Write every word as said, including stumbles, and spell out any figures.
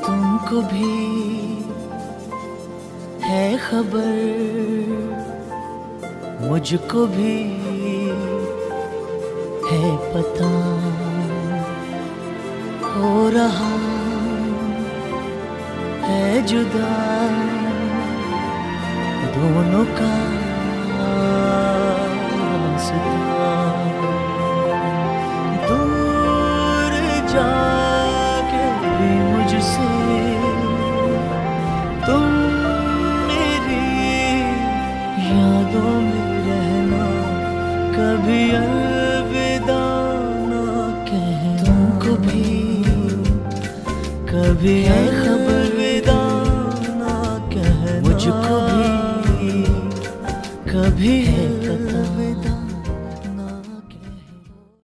तुमको भी है खबर, मुझको भी है पता, हो रहा है जुदा दोनों का रास्ता। दूर जाके भी मुझसे तुम मेरी यादों में रहना, कभी अलविदा ना कहना। तुमको भी कभी अलविदा ना कहना, मुझको भी कभी है पता।